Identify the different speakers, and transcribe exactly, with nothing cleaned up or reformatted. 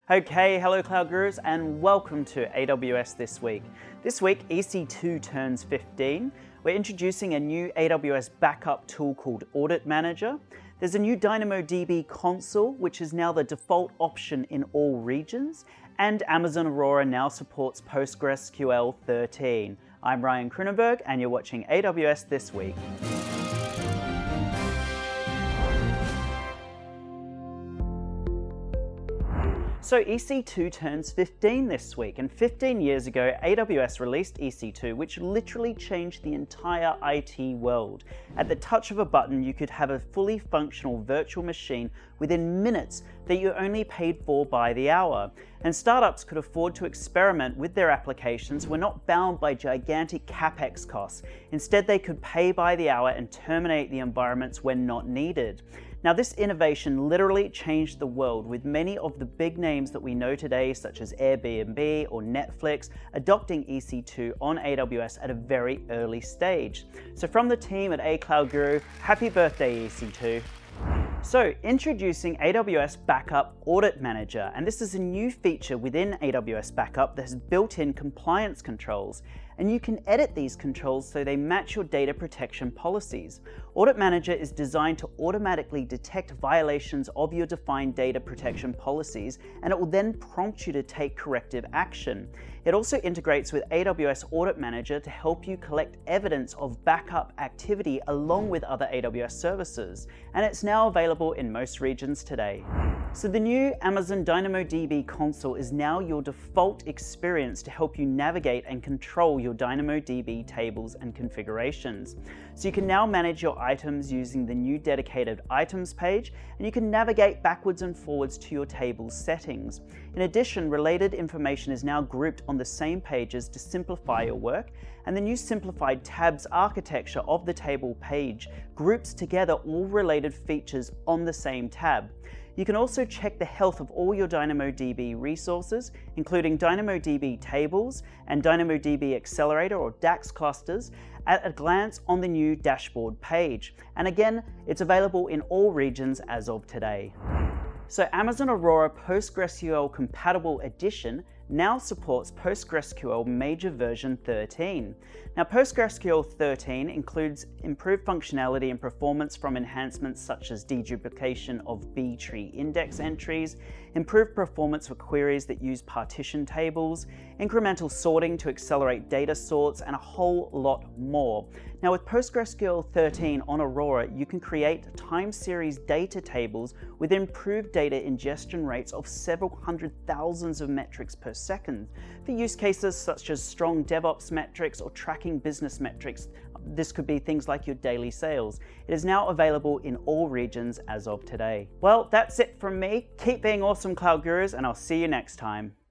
Speaker 1: Okay, hello Cloud Gurus and welcome to A W S This Week. This week, E C two turns fifteen. We're introducing a new A W S backup tool called Audit Manager. There's a new DynamoDB console, which is now the default option in all regions. And Amazon Aurora now supports PostgreSQL thirteen. I'm Ryan Kroonenberg and you're watching A W S This Week. So E C two turns fifteen this week, and fifteen years ago, A W S released E C two, which literally changed the entire I T world. At the touch of a button, you could have a fully functional virtual machine within minutes that you only paid for by the hour. And startups could afford to experiment with their applications, were not bound by gigantic capex costs. Instead, they could pay by the hour and terminate the environments when not needed. Now, this innovation literally changed the world, with many of the big names that we know today, such as Airbnb or Netflix, adopting E C two on A W S at a very early stage. So from the team at A Cloud Guru, happy birthday E C two. So, introducing A W S Backup Audit Manager, and this is a new feature within A W S Backup that has built-in compliance controls, and you can edit these controls so they match your data protection policies. Audit Manager is designed to automatically detect violations of your defined data protection policies, and it will then prompt you to take corrective action. It also integrates with A W S Audit Manager to help you collect evidence of backup activity along with other A W S services, and it's now available in most regions today. So the new Amazon DynamoDB console is now your default experience to help you navigate and control your DynamoDB tables and configurations. So you can now manage your items using the new dedicated items page, and you can navigate backwards and forwards to your table's settings. In addition, related information is now grouped on the same pages to simplify your work, and the new simplified tabs architecture of the table page groups together all related features on the same tab. You can also check the health of all your DynamoDB resources, including DynamoDB tables and DynamoDB Accelerator or DAX clusters, at a glance on the new dashboard page. And again, it's available in all regions as of today. So Amazon Aurora PostgreSQL Compatible Edition now supports PostgreSQL Major Version thirteen. Now, PostgreSQL thirteen includes improved functionality and performance from enhancements such as deduplication of B-tree index entries, improved performance for queries that use partition tables, incremental sorting to accelerate data sorts, and a whole lot more. Now, with PostgreSQL thirteen on Aurora, you can create time series data tables with improved data ingestion rates of several hundred thousands of metrics per second. For use cases such as strong DevOps metrics or tracking business metrics, this could be things like your daily sales. It is now available in all regions as of today. Well, that's it from me. Keep being awesome, Cloud Gurus, and I'll see you next time.